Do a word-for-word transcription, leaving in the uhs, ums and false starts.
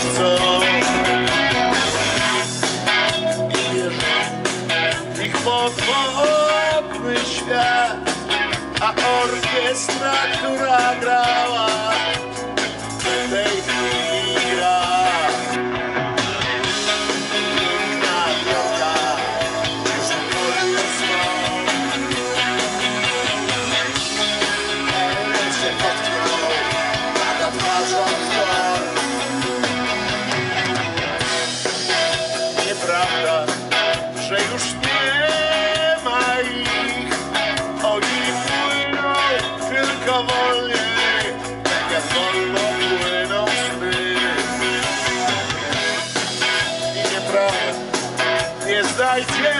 chcą. I wierzę w ich podwodny świat, a orkiestra, która grała, w tej chwili gra. Piękna droga, już powoli sną. Ręce potknął, pada twarzą w dłoń. Nieprawda, że już nie ma ich. Oni płyną tylko wolniej, tak jak wolno płyną sny. I nieprawda, nie zdajcie